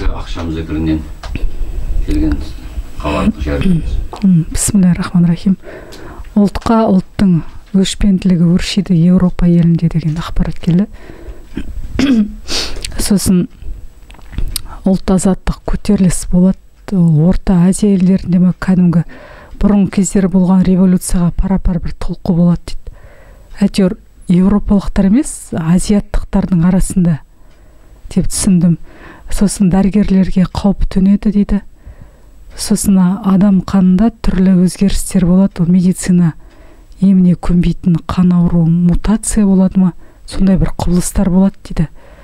ақшамыздыкірінен келген қабаттық жәрдеміз. Бисмиллахир-рахманир-рахим. Ұлтқа ұлттың өшпенділігі өршиді Еуропа елінде деген ақпарат келді. Сосын ұлт азаттық көтеріліс болады. Орта Азия елдерінде ме кәдімгі бұрын кездері болған революцияға пара-пар бір толқу болады дейді. Әйтеуір еуропалықтар емес, азияттықтардың арасында деп түсіндім. Сосын дәрігерлерге қауіп төнеді дейді. Сосын адам қанында түрлі өзгерістер болады. Ол медицина еміне көнбейтін қан ауруы мутация болады ма? Сондай бір құбылыстар болады дейді.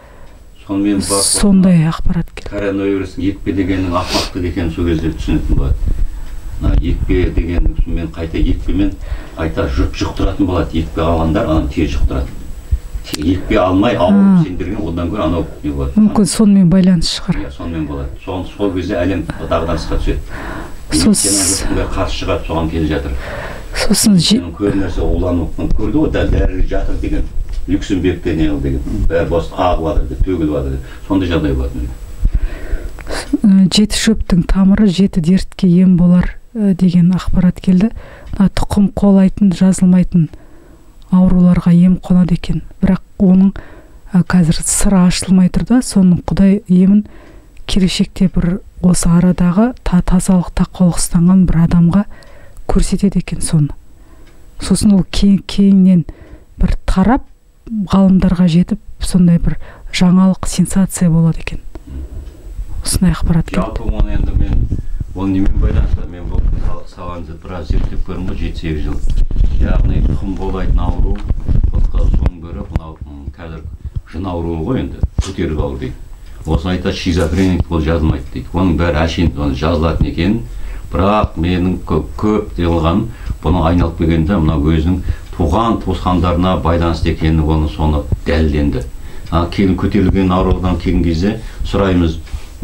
Сондай ақпарат келді. Коронавирустың екпе дегеннің ақымақтық екенін сол кезде түсінетін болады. Екпе деген мен қайта екпемен қайта жұқтыратын болады. Екпе алғандар анан тез жұқтырады. Екпе алмай ауырып сендірген одан гөрі анау не болады. Мүмкін сонымен байланыс шығар. Иә, сонымен болады. Сол кезде әлем дағдарысқа түседі. Медицинаның қарсы шығады, соған келе жатыр. Сосын көп нәрсе уланып көрді ғой, дәрі жатыр деген. Люксембургте не деген. Бәрі бос ағылады деп, төгіледі деп. Сондай жағдай болады. Жеті шөптің тамыры жеті дертке ем болар деген ақпарат келді. Тұқым қолайтын, жазылмайтын ауруларға ем қонады екен. Бірақ оның қазір сыры ашылмай тұр да, соның Құдай емін келешекте бір осы арадағы тазалық тақуалық ұстанған бір адамға көрсетеді екен соны. Сосын ол кейіннен бір тарап ғалымдарға жетіп, сондай бір жаңалық сенсация болады екен. Осындай ақпарат келді. Жалпы оны енді мен ол немен байланысты, мен бұл салғанды біраз зерттеп көрдім ғой, 7-8 жыл. Яғни тұқым болайтын ауру, соның бірі мынау қазір жын ауруы ғой енді, көтеріп ауру дейді. Осыны айтады, шизофреник ол жазылмайды дейді. Оның бәрі әшейін жазылатын екен. Бірақ менің көп делған бұны айналып келгенде мынау өзінің туған туысқандарына байланысты екені оны соны дәлелденді. Кейін көтерілген аурудан келген кезде сұраймыз,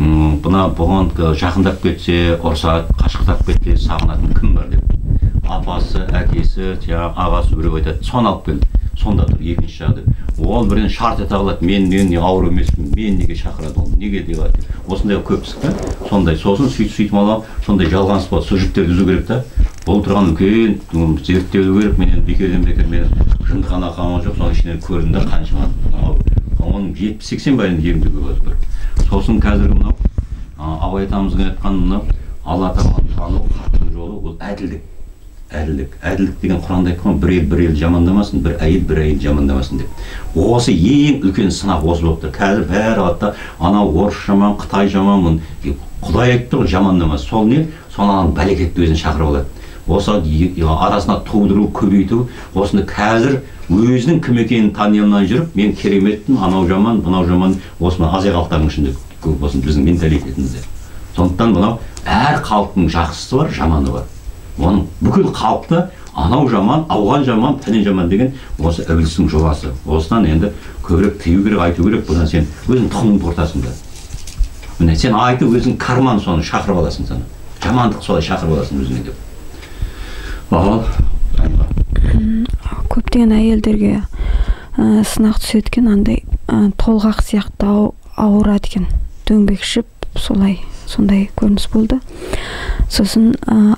бұған жақындап кетсе, ұрсады, қашқықтап кетсе, сағынатын кім бар деп. Апасы, әкесі, ағасы біреу айтады, соны алып келді. Сонда тұр екінші жағдай. Ол бірден шарт ете қалады, мен ауыр емеспін, мен неге шақырады ол, неге делады. Осындай көп шықты, сондай. Сосын сөйтіп алам, сондай жалғаныс болады. Сол жіптерді үзу керек та. Бұл тұрған үлкен зерттеу керек. Мен бекерден бекер мен жындыхана қалған жоқ, соның ішінен көрдім де қаншама. Оның 70-80 байын емдеуге болады бір. Сосын қазіргі мынау Абай атамыздың айтқан мынау Алла тағаланы тану хақтың жолы ол әділдік. Әділдік деген Құранда айтқан бір ел жамандамасын, бір әйел жамандамасын деп. Осы ең үлкен сынақ осы болып тұр. Қазір бәрі алады, анау орыс жаман, Қытай жаман, Құдай айтты ғой жамандамас. Сол не? Соның бәлекетті өзін шақырып алады. Осы арасына тудыру, көбейту, осыны қазір өзінің кім екенін тани алмай жүріп, мен кереметпін, анау жаман, мынау жаман, осыны Азия халықтарының ішінде көп болсын біздің менталитетімізде. Сондықтан мынау әр халықтың жақсысы бар, жаманы бар. Оның бүкіл халықты анау жаман, ауған жаман, пәлен жаман деген осы ібілістің жобасы. Осыдан енді көбірек тыю керек, айту керек. Бұдан сен өзің тұқымың ортасында. Міне сен айтып өзің карман соны шақырып аласың сені. Жамандық солай шақырып аласың өзіңе деп. Көптеген әйелдерге сынақ түсеткен андай толғақ сияқты ауырады екен. Дөңбекшіп сондай көрініс болды. Сосын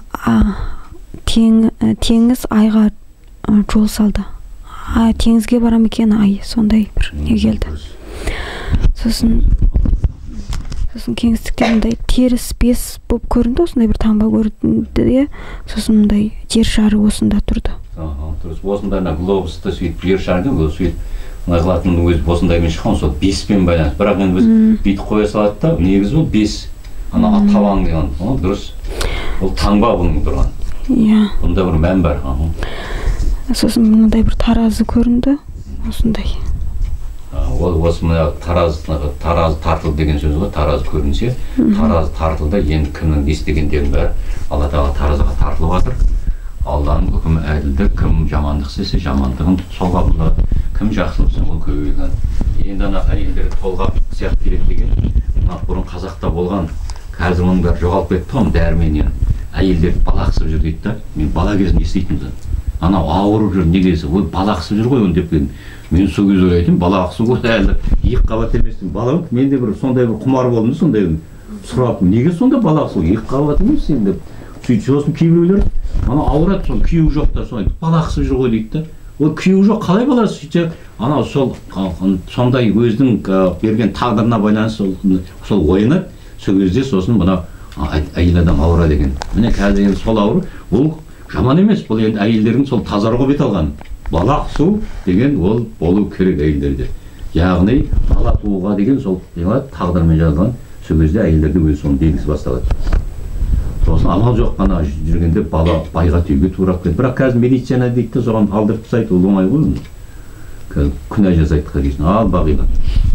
теңіз айға жол салды. Теңізге барам екен ай, сондай бір не келді. Сосын кеңістікте мындай теріс бес болып көрінді, осындай бір таңба көрінді де, сосын мындай жер шары осында тұрды. Осында глобусты сөйтіп жер шарды, сөйтіп қылатынның өзі осындаймен шыққан, сол беспен байланысты. Бірақ енді біз бүйтіп қоя салады да, негізі ол бес. Ана табан деген, дұрыс. Ол таңба бұның тұрған. Иә. Бұнда бір мән бар. Сосын мындай бір таразы көрінді, осындай. Осы мына таразы тартылды деген сөз ғой, таразы көрінсе, таразы тартылды, енді кімнің не істегендерін бәрі Алла тағала таразыға тартылып жатыр. Алланың үкімі әділдік, кім жамандық істесе, жамандығын сол қабылдады, кім жақсылық істесе, ол көбейген. Енді ана әйелдер толғақ сияқты келеді деген, бұрын қазақта болған, қазір оның бәрі жоғалып кетті ғой, дәріменен. Әйелдер балақсып жүр дейді да, мен бала кезінде естейтінмін. Анау ауырып жүр, негесі, ол балақсып жүр ғой, деп едім. Мен сол кезде ойлайтын, балақсып ғой, әлі екі қабат еместім. Балам, менде бір сондай бір құмар болдым, сондай сұрап, неге сонда бала сол екі қабат емес сен деп. Сөйтіп сосын кейбіреулер ана ауырады, сол күйеуі жоқ та солай бала қысып жүр ғой дейді да. Ол күйеуі жоқ қалай баласы сөйтсе, ана сол сондай өзінің берген тағдырына байланысты сол оянады. Сол кезде сосын мына әйел адам ауырады екен. Міне қазір енді сол ауру, ол жаман емес, бұл енді әйелдердің сол тазаруға бет алған. Бала қысу деген ол болу керек әйелдерде. Яғни бала тууға деген сол тағдырмен жазылған, сол кезде әйелдерде өз соның белгісі басталады. Сосын амал жоқ қана жүргенде бала байға түйге турап кетті. Бірақ қазір медицина дейді, соған алдырып тастайды, ол оңай ғой. Қазір күнә жасайды қағисын, ал бағила.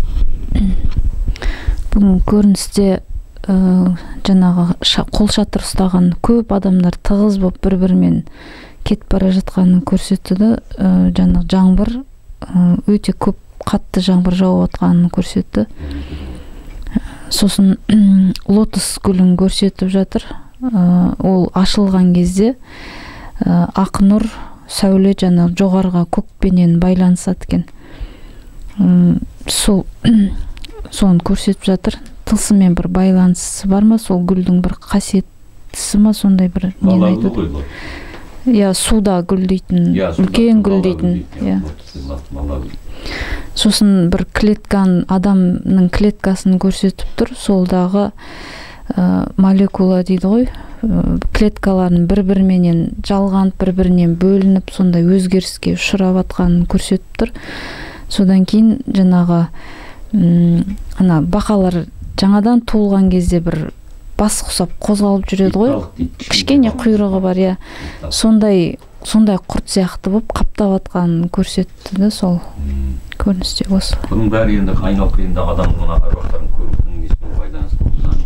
Бүгін көріністе жаңағы қол шатыр ұстаған көп адамдар тығыз болып бір-бірімен кетіп бара жатқанын көрсетті да, жаңағы жаңбыр өте көп қатты жаңбыр жауып жатқанын көрсетті. Сосын лотос гүлін көрсетіп жатыр. Ол ашылған кезде ақ нұр сәуле жаңағы жоғарыға көкпенен байланысады екен. Соны көрсетіп жатыр. Тылсыммен бір байланысы бар ма, сол гүлдің бір қасиеттісі ма, сондай бір нені айтады. Я суда гүлдейтін, үлкен гүлдейтін. Сосын бір клеткан, адамның клеткасын көрсетіп тұр. Солдағы молекула дейді ғой, клеткаларын бір-біріменен жалғанып, бір-бірінен бөлініп, сондай өзгеріске ұшырап атқанын көрсетіп тұр. Содан кейін жаңағы ана бақалар жаңадан туылған кезде бір бас құсап қозғалып жүреді ғой, кішкене құйрығы бар, я сондай құрт сияқты болып қаптап атқанын көрсетті де, сол көріністе осы. Бұның бәрі енді айналып келгенде адамның аруақтарын көрудің несімен байланысты болған.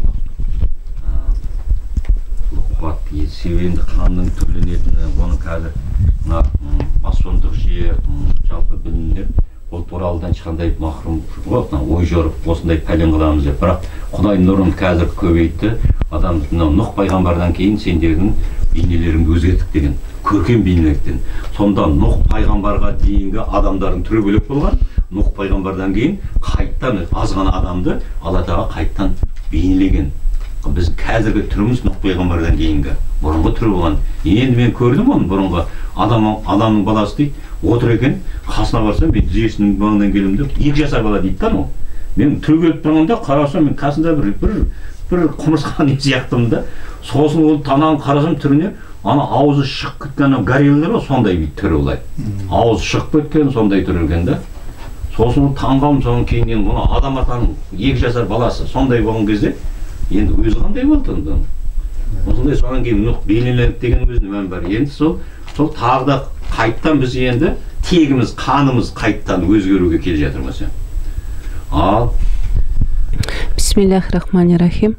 Қуат себебі енді қанның түрленетіні, оны қазір масондық жүйе, жалпы білімдер ол туралыдан ешқандай махрұм ой жорып осындай пәлен қыламыз деп. Бірақ Құдай нұрын қазір көбейтті. Адам Нұх пайғамбардан кейін сендердің бейнелеріңді өзгерттік деген, көркем бейнеліктен. Сонда Нұх пайғамбарға дейінгі адамдардың түрі бөлек болған. Нұх пайғамбардан кейін қайттан аз ғана адамды Алла Тағала қайттан бейнелеген. Біз қазіргі түріміз Нұх пайғамбардан кейінгі бұрынғы түрі болған. Енді мен көрдім оны бұрынғы адамның баласы дейді. Отыр екен, қасына барсам, мен тізесінің маңынан келем деп, 2 жасар бала дейді да, мен түрегеліп тұрғанда қарасам, мен қасында бір құмырсқа не сияқтымын да. Сосын ол танағын қарасам түріне, ана аузы шығып кеткен гориллалар ғой, сондай бір түрі олай. Аузы шығып кеткен, сондай түрі екен да. Сосын таңғалым, соның кейін мұны адам атаның 2 жасар баласы сондай болған кезде, енді өзі қандай болды. Осындай содан кейін Нұх бейнеленіп деген өзінің мән бар. Енді сол тағы да қайттан біз енді тегіміз, қанымыз қайттан өзгеруге келе жатырмыз. Ал Бисмиллахир-рахманир-рахим.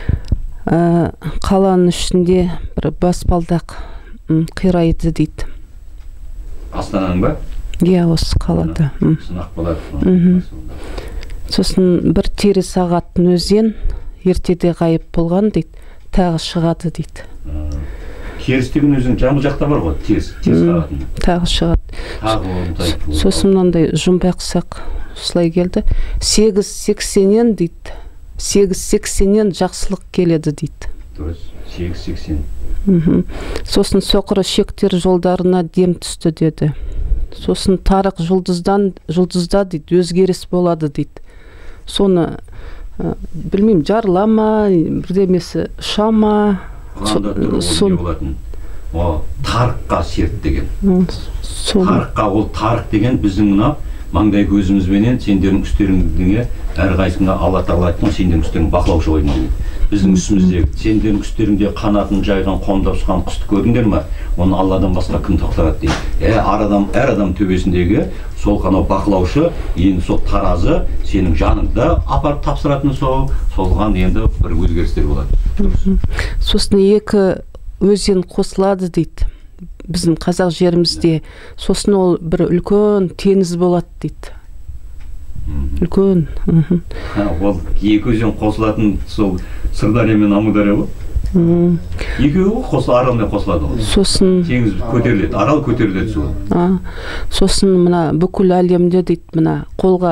Қаланың ішінде бір баспалдақ қирайды дейді. Астананың ба? Иә, осы қалада. Сынақ болады. Сосын бір тері сағаттың өзен ертеде ғайып болған дейді, тағы шығады дейді. Теріс деген өзің жамбыл жақта бар ғой, теріс қағатын. Тағы шығады. Сосын мынандай жұмбақ сақ осылай келді. 8-80-нен дейді. 8-80-нен жақсылық келеді дейді. Дұрыс, 8-80. Сосын соқыры шектер жолдарына дем түсті деді. Сосын тарық жұлдызда дейді, өзгеріс болады дейді. Соны білмеймін, жарлама, бірдемесі шама. Тарыққа серт деген. Тарыққа, ол тарық деген біздің мына маңдай көзімізбенен сендердің үстеріңдіңе әрқайсыңа Алла Тағала айтқан сендердің үстерің бақылаушы қойдың деген. Біздің үстіміздегі сендердің үстеріңде қанатын жайған қомдап ұшқан құсты көрдіңдер ме? Оны Алладан басқа кім тоқтатады дейді. Әр адам төбесіндегі сол қанау бақылаушы, енді сол таразы сенің жаныңда апарып тапсыратын солған енді бір өзгерістер болады. Сосын 2 өзен қосылады дейді. Біздің қазақ жерімізде. Сосын ол бір үлкен теңіз болады дейді. Үлкен. Ол 2 өзен қосылатын сол Сырдария мен Амудария ғой. 2 аралмен қосылады ғой. Сосын теңіз көтеріледі, арал көтеріледі суы. Сосын мына бүкіл әлемде дейді, мына қолға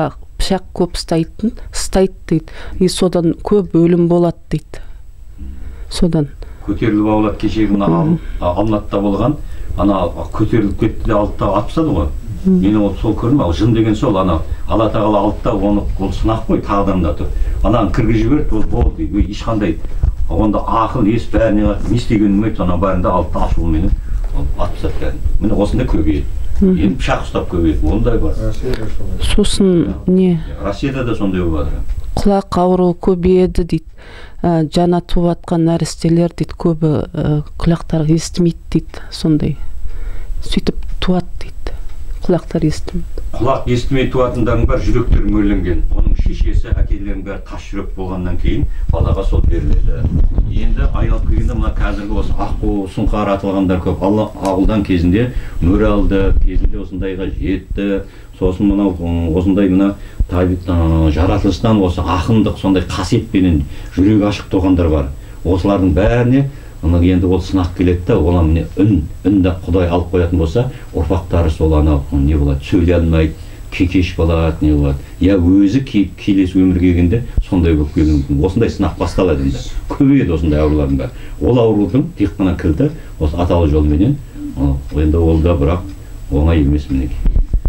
пышақ көп ұстайды дейді. И содан көп өлім болады дейді. Содан көтеріліп аулап кешегі мына Алматыда болған, ана көтеріліп кетті де алды да атып тастады ғой. Мен ол сол көрдім, ал жын деген сол, ана Алла тағала алды да оны ол сынақ қой тағдырында тұр. Ананы кіргізіп жіберді, ол болды, ешқандай онда ақыл ес бәріне не істегенін білмейді, ана бәрінде алды да ашуменен атып тастады. Міне осындай көбейеді. Енді пышақ ұстап көбейеді, ондай бар. Сосын не? Россияда да сондай болады. Құлақ ауруы көбейеді дейді. Жана туып атқан нәрестелер дейді, көбі құлақтары естімейді дейді, сондай. Сөйтіп туады дейді. Құлақтар естімейді. Құлақ естімей туатындардың бар, жүректері мөрленген. Оның шешесі, әкелерінің бәрі тас жүрек болғаннан кейін балаға сол беріледі. Енді айналып келгенде мына қазіргі осы аққу, сұңқар атылғандар көп. Ауылдан кезінде мөр алды, кезінде осындайға жетті. Сосын мынау осындай мына жаратылыстан осы ақындық сондай қасиетпенен жүрегі ашық туғандар бар. Осылардың бәріне енді ол сынақ келеді да, олар міне үнді Құдай алып қоятын болса, ұрпақтары сол анау не болады, сөйлей алмайды, кекеш болады, не болады. Я өзі келесі өмірге келгенде сондай болып келуі мүмкін. Осындай сынақ басталады енді. Көбейеді осындай аурулардың бәрі. Ол аурудың тек қана кілті осы аталы жолменен, енді ол да бірақ оңай емес мінекей.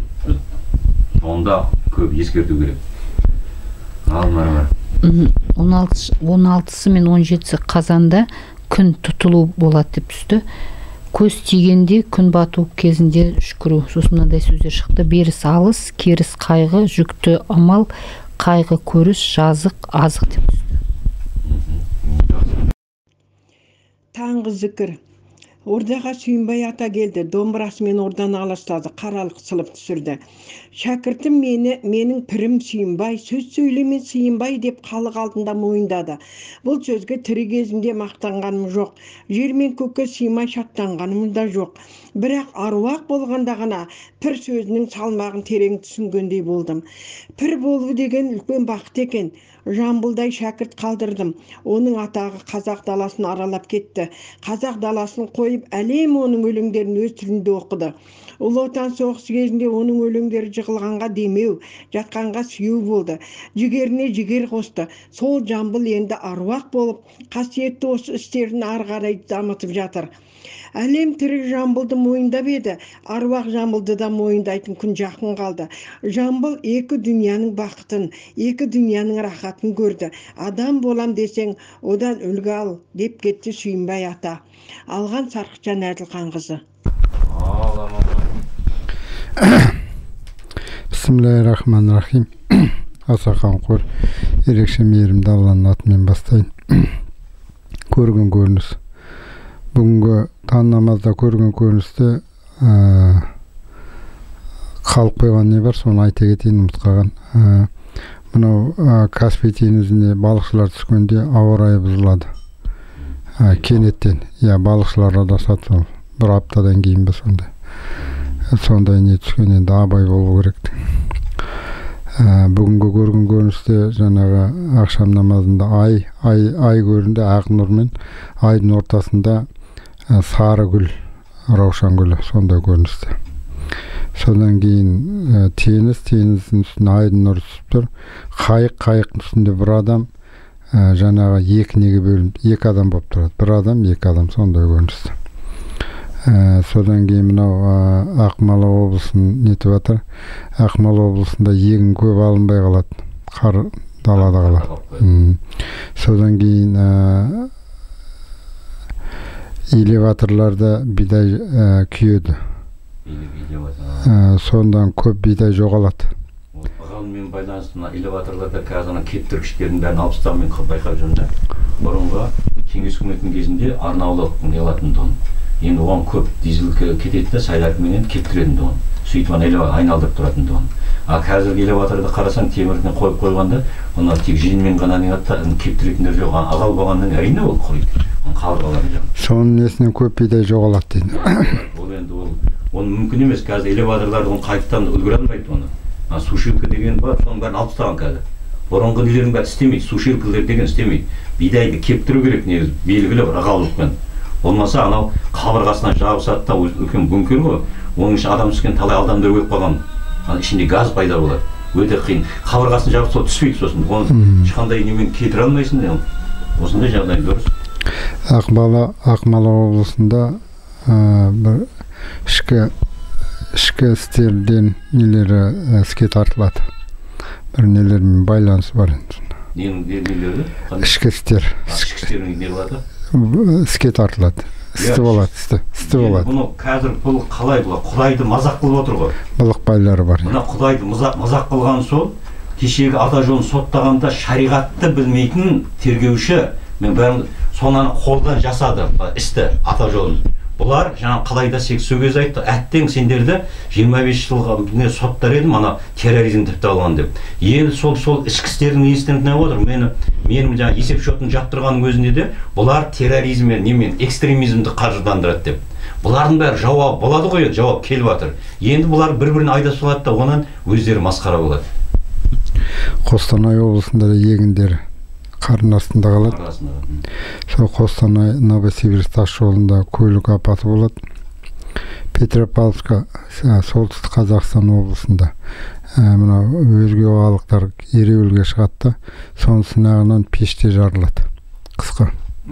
Онда көп ескерту керек. Ал Мармар. 16-сы мен 17-сі қазанда күн тұтылу болады деп түсті. Көз тигенде күн бату кезінде шүкіру. Сосын мынандай сөздер шықты. Беріс алыс, керіс қайғы, жүкті амал, қайғы көріс, жазық, азық деп түсті. Таңғы зікір. Ордаға Сүйінбай ата келді, домбырасымен ордан аластады, қаралық сылып түсірді. Шәкіртім менің пірім Сүйінбай, сөз сөйлеме Сүйінбай деп халық алдында мойындады. Бұл сөзге тірі кезімде мақтанғаным жоқ, жер мен көкке сыймай шаттанғаным да жоқ. Бірақ аруақ болғанда ғана пір сөзінің салмағын терең түсінгендей болдым. Пір болу деген үлкен бақыт екен. Жамбылдай шәкірт қалдырдым. Оның атағы қазақ даласын аралап кетті. Қазақ даласын қойып, әлем оның өлеңдерін өз тілінде оқыды. Ұлы Отан соғысы кезінде оның өлеңдері жығылғанға демеу, жатқанға сүйеу болды. Жігеріне жігер қосты. Сол Жамбыл енді аруақ болып, қасиетті осы істерін ары қарай дамытып жатыр. Әлем тірі Жамбылды мойындап еді, аруақ Жамбылды да мойындайтын күн жақын қалды. Жамбыл екі дүнияның бақытын, екі дүнияның рахатын көрді. Адам болам десең, одан үлгі ал, деп кетті Сүйінбай ата. Алған Сарқытжан Әділханқызы. Бисмиллахиррахманиррахим. Аса қамқор, ерекше мейірімді Алланың атымен бастайын. Көрген көрініс. Бүгінгі таң намазда көрген көріністе қалып қойған не бар, соны айта кетейін, ұмытып қалған. Мынау Каспий теңізіне балықшылар түскенде ауа райы бұзылады. Кенеттен, балықшылар адасады, сол бір аптадан кейін бе сондай. Сондай не түскен, енді абай болу керек. Бүгінгі көрген көріністе жаңағы ақшам намазында ай көрінді, ақ нұрмен, айдың ортасында сары гүл, раушан гүлі, сондай көріністе. Содан кейін теңіздің үстіне айдың нұры түсіп тұр. Қайықтың үстінде бір адам, жаңағы екі неге бөлінді, екі адам болып тұрады. Бір адам, екі адам, сондай көріністе. Содан кейін мынау Ақмола облысын нетіп жатыр. Ақмола облысында егін көп алынбай қалады, қар далада қалады. Содан кейін элеваторларда бидай күйеді. Сондан көп бидай жоғалады. Ғалыммен байланысты элеваторларда қазір кептіргіштердің бәрін алып тастағанмен байқап жүрмін. Бұрынғы кеңес үкіметінің кезінде арнаулы не алатын тұғын. Енді оған көп дизель кетеді де, сайларменен кептіретін тұғын. Сөйтіп айналдырып тұратын тұғын. Қазіргі элеваторды қарасаң, темірден қойып қойғанда, оны тек жеңмен ғана кептіретіндер жоқ. Ағал болғаннан әрине ол құрайды. Қабырғаларын жоқ. Соның несінен көп бидай жоғалады дейді. Ол енді оны мүмкін емес. Қазір элеваторларды оны қайтадан үлгере алмайды оны. Сушилка деген бар, соның бәрін алып тастаған қазір. Бұрынғы нелердің бәрі істемейді. Сушилкалар деген істемейді. Бидайды кептіру керек, негізі белгілі бір ағалықпен. Болмаса анау қабырғасынан жабысады да, үлкен бункер ғой. Оның ішіне адам түскен талай адамдар өліп қалған. Ішінде газ пайда болады. өте қиын. Қабырғасын жабып сол түспейді, сосын оны ешқандай немен кетіре алмайсың да. Осындай жағдай дұрыс. Ақмола облысында бір ішкі істерден нелері іске тартылады. Бір нелермен байланысы бар енді. Нелері? Ішкі істер. Ішкі істердің не болады? Іске тартылады. Істі болады. Бұны қазір бұл қалай бұл? Құдайды мазақ қылып отыр ғой. Былық байлары бар. Мына құдайды мазақ қылған сол, кешегі ата жолын соттағанда шариғатты білмейтін тергеуші, мен бәрін сонаны қолдан жасады істі ата жолын. Бұлар жаңа қалайда сол кезде айтты, әттең сендерді 25 жылға соттар едім, ана терроризм тіпті алған деп. Енді сол ішкі істердің несін тыңдап отыр. Менің жаңа есеп шотын жаптырғанның өзінде де бұлар терроризммен, немен экстремизмді қаржыландырады деп. Бұлардың бәрі жауап болады ғой, жауап келіп жатыр. Енді бұлар бір-бірін айдап салады да, онан өздері масқара болады. Қостанай облысында да егіндер қардың астында қалады. Сол Қостанай Новосибирск тас жолында көлік апаты болады. Петропавловска, солтүстік Қазақстан облысында мына өзге халықтар ереуілге шығады да, соның сынағынан пеште жарылады. Қысқы.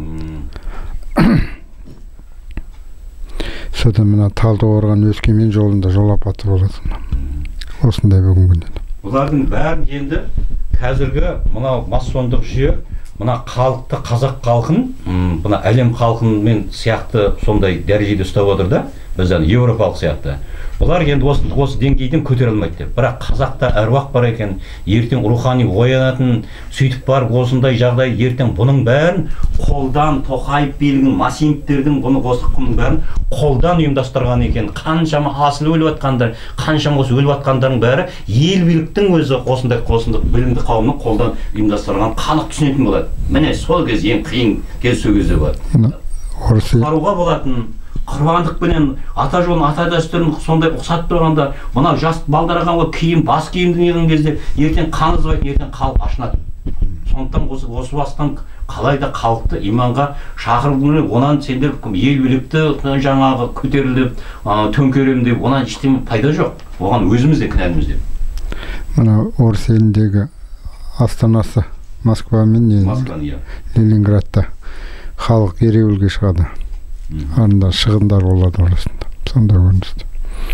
Содан мына Талдықорған Өскемен жолында жол апаты болады. Осындай бүгінгі күнде. Бұлардың бәрін енді қазіргі мына масондық жүйе, мына халықты, қазақ халқын, мына әлем халқымен сияқты сондай дәрежеде ұстап отыр да, бізден европалық сияқты. Бұлар енді осы деңгейден көтере алмайды деп. Бірақ қазақта әруақ бар екен, ертең рухани оянатын, сөйтіп барып осындай жағдай, ертең бұның бәрін қолдан Тоқаев билігін, Масимовтердің бұны осы құмның бәрін қолдан ұйымдастырған екен. Қаншама асыл өліп жатқандар, қаншама осы өліп жатқандардың бәрі ел биліктің өзі осындай білімді қауымның қолдан ұйымдастырған, халық түсінетін болады. Міне сол кез ең қиын кез сол кезде болады. Құтқаруға болатын құрбандықпенен ата жолын, ата дәстүрін сондай ұқсатып тұрғанда, мына жас балдараған киім, бас киімді неғын кезде ертең қан ызбайтын, ертең халық ашынады. Сондықтан осы бастан қалайда халықты иманға шақырып, онан сендер ел билікті жаңағы көтеріліп, төңкерем деп, онан ештеңе пайда жоқ. Оған өзіміз де кінәліміз деп. Мына орыс еліндегі астанасы Москва мен Ленинградта халық ереуілге шығады. Арында шығындар болады орасында. Сонда көріністі.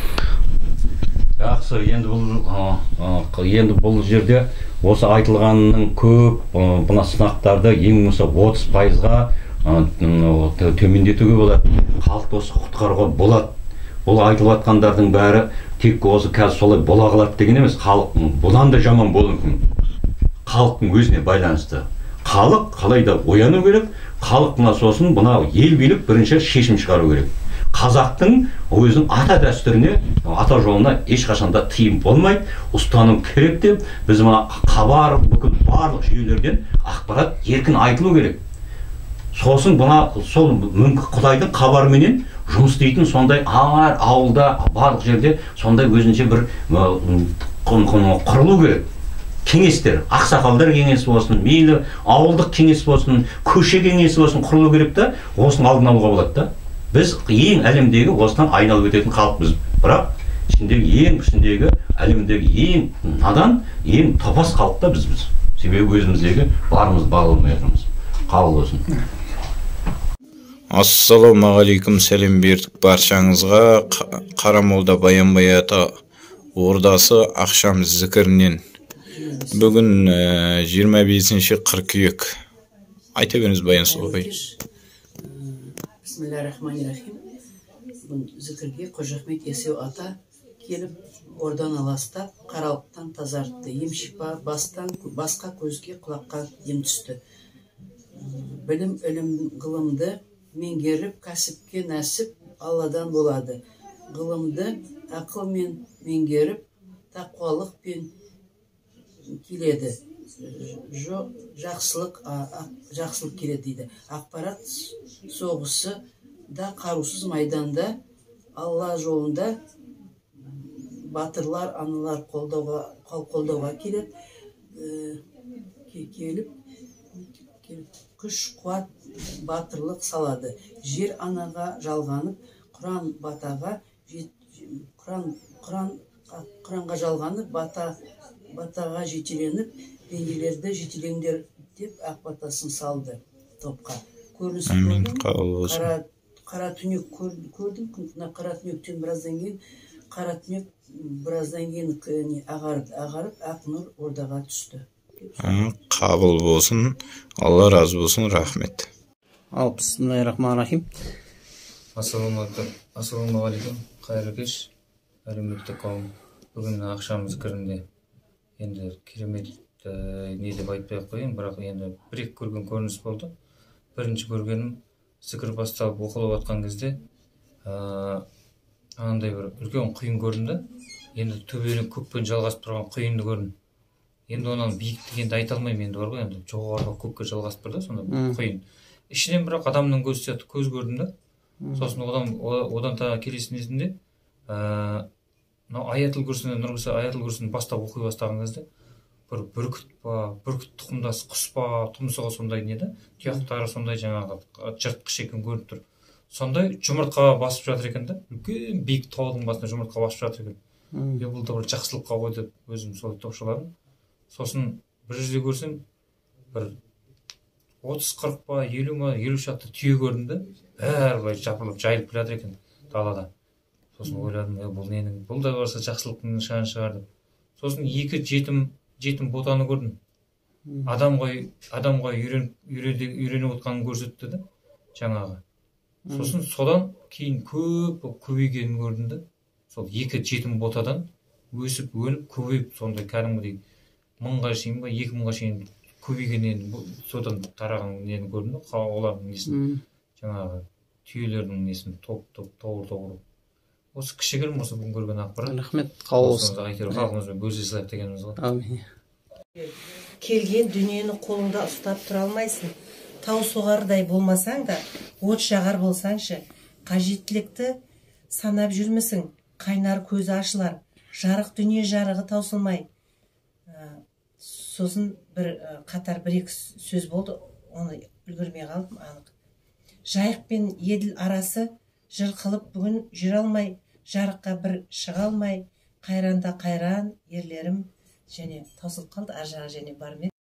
Жақсы, енді бұл жерде осы айтылғанның көп, бұна сынақтарды ең болса 30%-ға төмендетуге болады. Халықты осы құтқаруға болады. Бұл айтылып жатқандардың бәрі тек осы қазір солай бола қалады деген емес, халықтың бұдан да жаман болуы мүмкін. Халықтың өзіне байланысты. Халық қалайда ояну керек, халық мына сосын бұна ел билік бірінші шешім шығару керек. Қазақтың өзінің ата дәстүріне, ата жолына ешқашанда тыйым болмайды, ұстану керек деп, біз мына хабар бүкіл барлық жүйелерден ақпарат еркін айтылу керек. Сосын бұна сол мүмкін Құдайдың хабарменен жұмыс істейтін сондай әр ауылда, барлық жерде сондай өзінше бір құрылу керек. Кеңестер, ақсақалдар кеңесі болсын, мейлі ауылдық кеңес болсын, көше кеңесі болсын құрылу керек та, осының алдын алуға болады да. Біз ең әлемдегі осыдан айналып өтетін халықпыз. Бірақ ішіндегі әлемдегі ең надан, ең топас халық та біз. Себебі өзіміздегі барымыз бағылмай жатырмыз. Қабыл болсын. Ассалаумағалейкум, сәлем бердік баршаңызға. Қарамолда Баянбай ата ордасы ақшам зікірінен. Бүгін 25-ші қыркүйек. Айта беріңіз Баян Сұлубай. Бисмиллахиррахманиррахим. Бүгін зікірге Қожа Ахмет Яссауи ата келіп, ордан аластап, қаралықтан тазартты. Ем шипа басқа көзге, құлаққа ем түсті. Білім, ілім, ғылымды меңгеріп, кәсіпке нәсіп Алладан болады. Ғылымды ақылмен меңгеріп, тақуалықпен келеді. Жақсылық келеді дейді. Ақпарат соғысы да қарусыз майданда Алла жолында батырлар, аналар қолдауға келіп, күш, қуат, батырлық салады. Жер анаға жалғанып, Құранға жалғанып, бата батаға жетеленіп, пенделерді жетелеңдер деп ақ батасын салды топқа. Көрініс көрдім, қара түнек көрдім, қара түнектен біраздан кейін, қара түнек біраздан кейін ағарып, ақ нұр ордаға түсті. Қабыл болсын, Алла разы болсын, рахмет. Бисмиллахиррахманиррахим. Ассалаумағалейкум, қайырлы кеш, әлеуметтік қауым. Бүгін ақшам зікірінде енді керемет не деп айтпай ақ қояйын, бірақ енді бір-екі көрген көрініс болды. Бірінші көргенім, зікір басталып оқылып жатқан кезде андай бір үлкен құйын көрінді. Енді төбені көкпен жалғасып тұрған құйынды көрдім. Енді оның биіктігін енді айта алмаймын, енді бар ғой, енді жоғарғы көкке жалғасып тұр да, сонда құйын. Ішінен бірақ адамның көз сияқты көз көрдім да. Сосын одан та келесінесінде Аятыл Күрсіні бастап оқи бастаған кезде бір бүркіт тұқымдас құс па, тұмсығы сондай не да, тұяқтары сондай жаңағы жыртқыш екен көрініп тұр. Сондай жұмыртқаға басып жатыр екен да, үлкен биік таудың басына жұмыртқа басып жатыр екен. Бұл да бір жақсылыққа ғой деп өзім солай топшыладым. Сосын бір жерде көрсем, бір 30-40 па, 50 ма, 50 шақты түйе көрдім да, бәрі былай жапырылып жайылып жатыр екен далада. Сосын ойладым, бұл да барса жақсылықтың нышаны шығар деп. Сосын екі жетім ботаны көрдім. Адамға үйреніп отқанын көрсетті да, жаңағы. Сосын содан кейін көбейгенін көрдім да. Сол екі жетім ботадан өсіп, өніп, көбейіп, сондай кәдімгідей 1000-ға шейін ба, 2000-ға шейін көбейгеннен содан тараған нені көрдім да, олардың несін, жаңағы түйелердің несін, тоғыр. Осы кішігірім осы бүгін көрген ақпарат. Рахмет, қабыл болсын. Халқымызбен бөлісе дегеніміз ғой. Амин. Келген дүниені қолыңда ұстап тұра алмайсың. Тау соғардай болмасаң да, от жағар болсаңшы, қажеттілікті санап жүрмісің, қайнар көзі ашылар, жарық дүние жарығы таусылмай. Сосын бір қатар бір-екі сөз болды, оны үлгермей қалдым, анық. Жайық пен еділ арасы жыр қылып бүгін жүре алмай, жарыққа бір шыға алмай, қайранда қайран ерлерім және таусылып қалды, аржаға және бармен.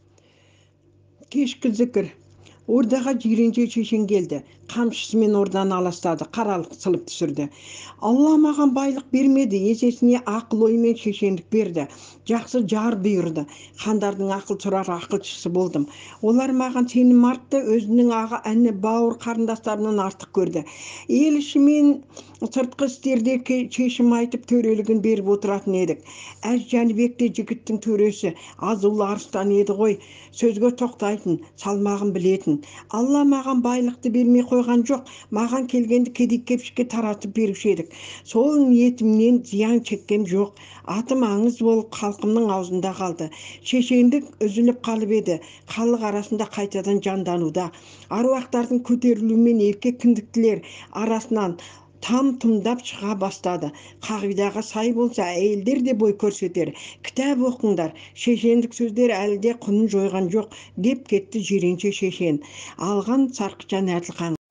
Кешкі зікір. Ордаға жиренше шешен келді. Қамшысымен орданы аластады, қаралық сылып түсірді. Алла маған байлық бермеді, есесіне ақыл оймен шешендік берді. Жақсы жар бұйырды. Хандардың ақыл сұрар ақылшысы болдым. Олар маған сенім артты, өзінің аға әні бауыр қарындастарынан артық көрді. Ел ішімен сыртқы істерде шешім айтып төрелігін беріп отыратын едік. Әз Жәнібек те жігіттің төресі, азулы арыстан еді ғой, сөзге тоқтайтын, салмағын білетін. Алла маған байлықты бермей қойған жоқ, маған келгенді кедей-кепшікке таратып беруші едік. Сол ниетімнен зиян шеккем жоқ. Атым аңыз болып халқымның аузында қалды. Шешендік үзіліп қалып еді, халық арасында қайтадан жандануда. Аруақтардың көтерілуімен еркек кіндіктілер арасынан там-тұмдап шыға бастады. Қағидаға сай болса, әйелдер де бой көрсетер. Кітап оқыңдар, шешендік сөздер әлі де құнын жойған жоқ, деп кетті жиренше шешен. Алған Сарқытжан Әділхан.